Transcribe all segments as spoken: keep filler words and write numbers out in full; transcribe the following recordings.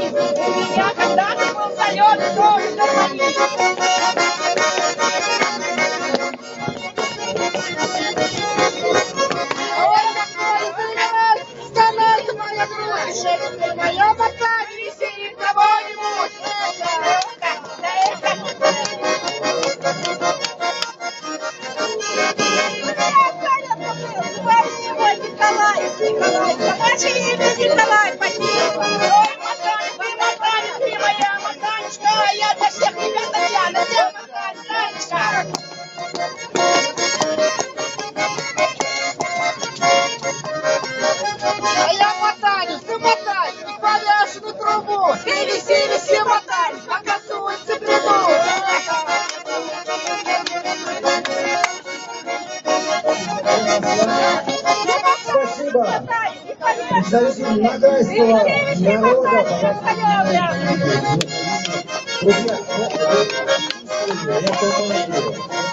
У меня когда-то был залет тоже гармонист. Моя мотань веселье кого-нибудь. Да это... Николай, Николай, ваше имя Николай, спасибо. Ой, мотань, ты мотань, ты моя мотанечка, я для всех ребят Татьяна, я мотань, Танечка. А я мотаю, ты мотай, и повяжную трубу. Сели, сели, все мотали, пока с улицы приду. Спасибо. Представитель Ногайского народа. Друзья, я помогу.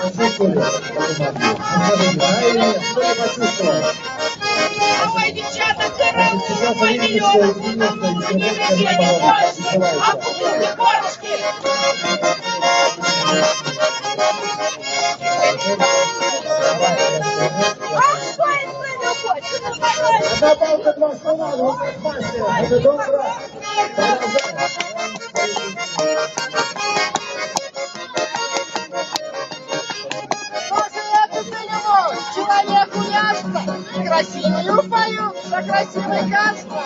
Почувствовали? Что я почувствовал? Ой, девчата, караул, мой миллион, не глядели больше, а купили корочки. Ах, что это за любовь? Добавка два слова, но как мастер. Это добро. Человеку ясно, красивую пою, за красивый гасно.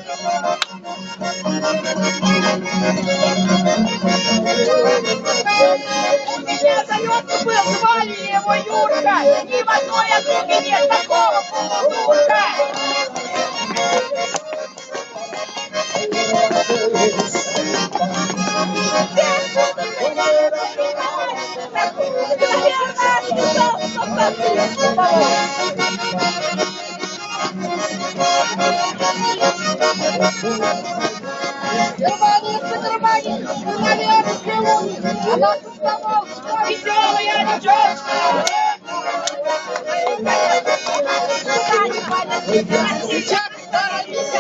У меня залетный был, звали его Юрка, ни в одной округе нет такого полудурка. Германисты, германисты, вы, наверное, пивуни, а нас установка, веселая девчонка. Сейчас сторонися,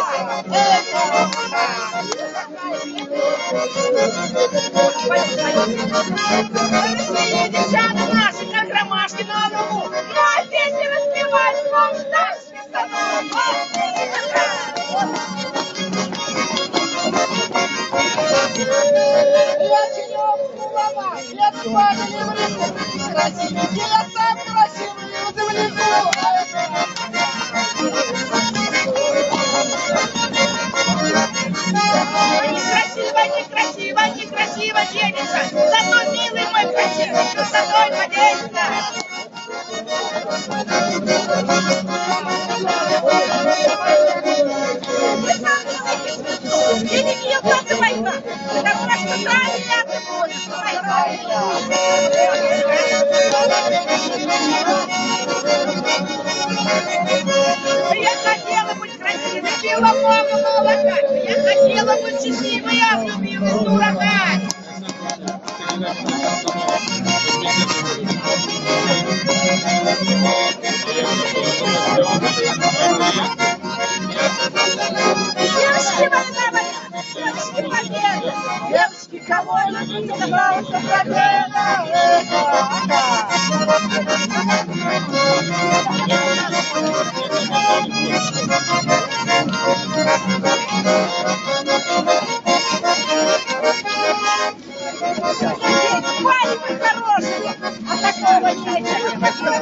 Россия, девчата наши, как ромашки на лугу, ну а песни распевать, ну так свистану. Я черёк голова, я с вами не влезу, красивый, я сам красивый, не удивлюсь. Некрасиво, некрасиво, некрасиво денется, зато милый мой красивый, красотой поделится. Или ее просто война, потому что правильно ты будешь Я хотела быть красивой, пила много молока. Я хотела быть счастливой, я влюбилась в дурака. Девочки, Варнава, девочки, победа! Девочки, кого любите, добрался победа! Парень мой хороший, а такого нельзя,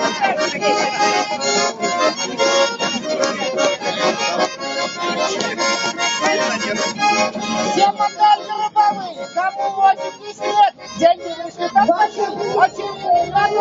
все модели рабовые, кому восемьдесят лет, деньги вышли там очень, очень надо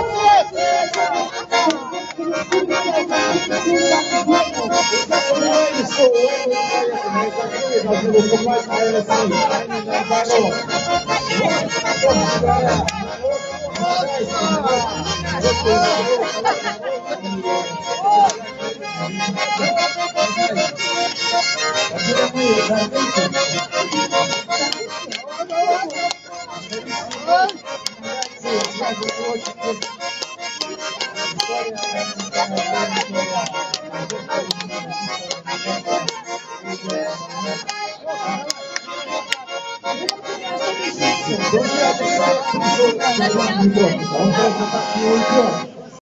Thank you. Друзья, пришел, пришел, не против, он просто так не уйдет.